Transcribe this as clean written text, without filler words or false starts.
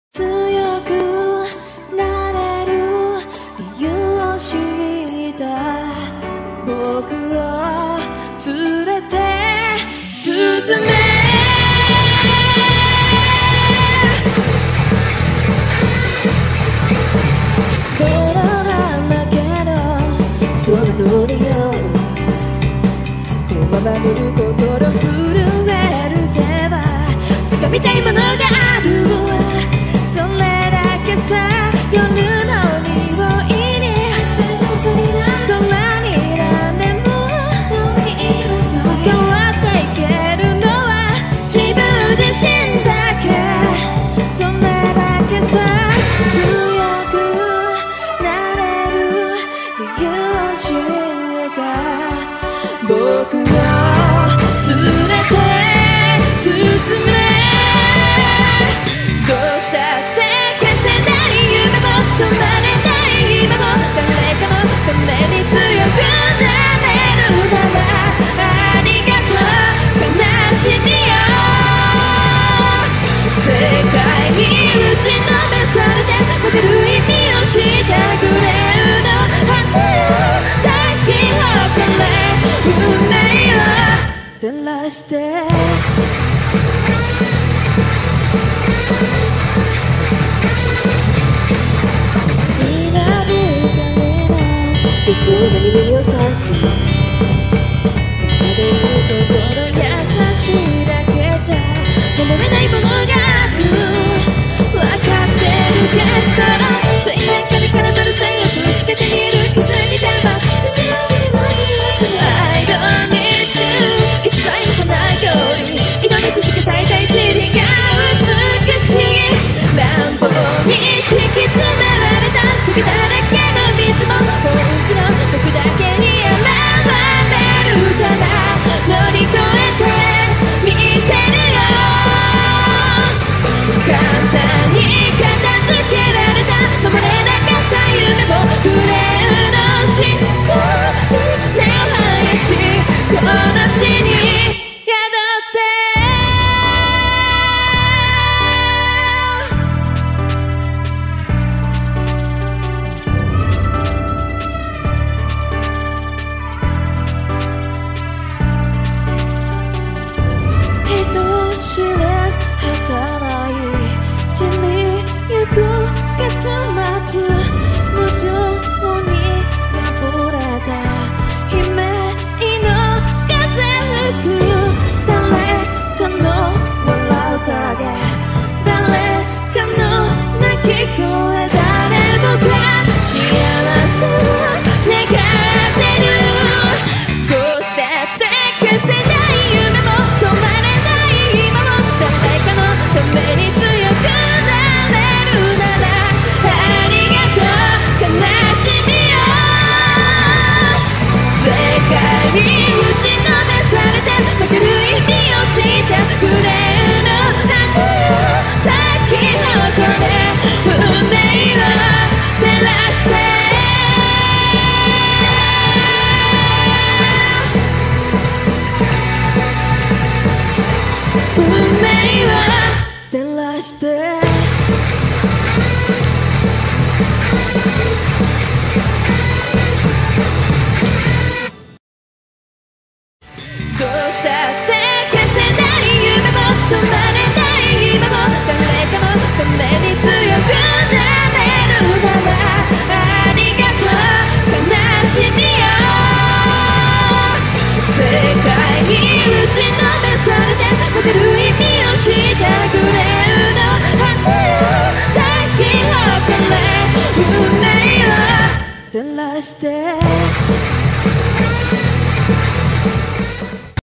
強くなれる理由を知った僕を連れて進め泥だらけの空通りをこわばる心震える手は掴みたいものがあるそれだけさ夜の匂いに空に何でも変わっていけるのは自分自身だけそれだけさ強くなれる理由を知った僕を連れて進めどうしたって消せない夢も止まれない今も誰かのために強くなれるならありがとう悲しみよ世界に打ちのめされて持てる意味をしたグレーの花を咲き誇れ運命を照らして実は耳をさすまで言う心優しいだけじゃ守れないものがある分かってるけど水面下で体の線をぶつけている傷に邪魔I don't need to 一切も来ないように色にくすけ咲いた一輪が美しい乱暴に敷き詰められた釘だらけの道も僕だけに現れるから乗り越えてみせるよ簡単に片付けられた守れなかった夢もグレーの真相に根を生やしこの地に宿って知れず儚い地に行く結末無情に破れた悲鳴の風吹く誰かの笑う影誰かの泣き声誰もが幸せを願ってるどうしたって消せない夢も止まれために強くなれるならありがとう悲しみよ世界に打ちのめされて負ける意味をしたグレーの花を咲き誇れ運命を照らして運命を照らしてどうしたって消せない夢も止まれない今も誰かのために強くなれるならありがとう悲しみよ世界に打ちのめされて持てる意味をしたグレーの花を咲き誇れ運命を照らして